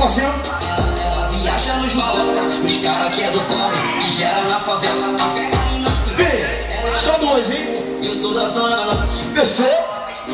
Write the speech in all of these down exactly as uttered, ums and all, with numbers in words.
parceiro. Ela, ela viaja nos maloca, os caras que é do corre, que gera na favela, que pega aí na cidade. Vem, só dois, hein? Eu sou da Zona Norte. Desceu.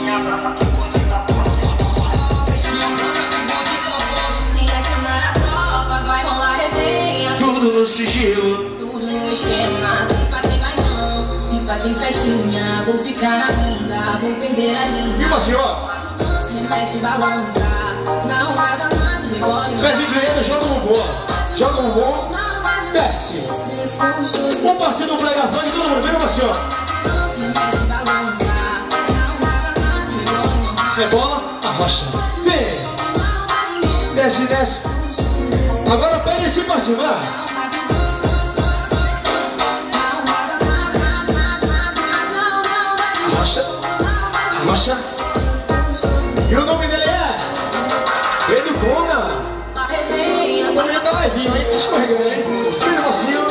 Tudo no sigilo. Tudo no esquema, se pra quem vai não. Se pra quem festinha, vou ficar na onda, vou perder a linha. E você, ó? Se mexe, balança, na onda danada, rebole. Pezinho direito, joga no bom. Joga no bom. Desce. O parceiro do Brega Funk, todo mundo vem, você, ó. Se mexe, balança, na onda danada, rebole. Rebola, arrocha. Vem. Desce, desce. Agora pega esse parceiro, vai. Arrocha. Arrocha. E o nome dele é Pedro Conga. O nome tá levinho, hein? Escorregando, hein? Filho vacilo.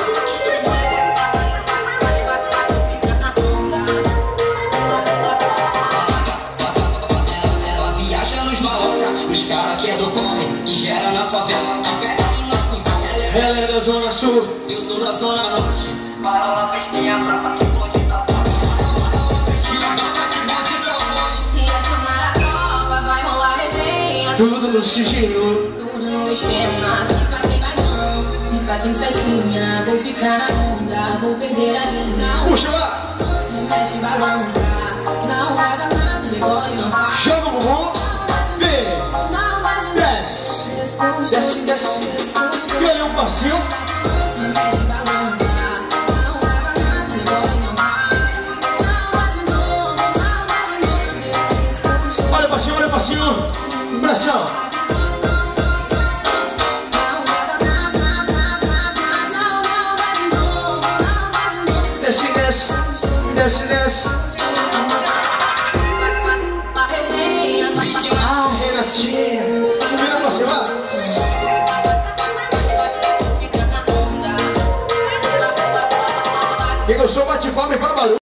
Ela viaja nos maloca, os caras que é do corre, que gera na favela, que pega aí na cidade. Ela é da Zona Sul. Eu sou da Zona Norte. Parola, festinha, pra que pode dar. Tudo no sigilo. Tudo no esquema, se pra quem vai não. Se pra quem festinha, vou ficar na onda, vou perder a linha. Puxa lá. Se mexe, balança, na onda danada, rebola e não para. Joga o bumbum. Vem. Desce. Desce, desce. E ali um passinho. Se mexe, balança, na onda danada, rebola e não para. Na onda de novo, na onda de novo, desce, desce, Olha o passinho, olha o passinho. Pressão. Desce, desce. Desce, desce. Ah, Renatinha. Vira pra cima. Quem gostou, bate palma e faz barulho.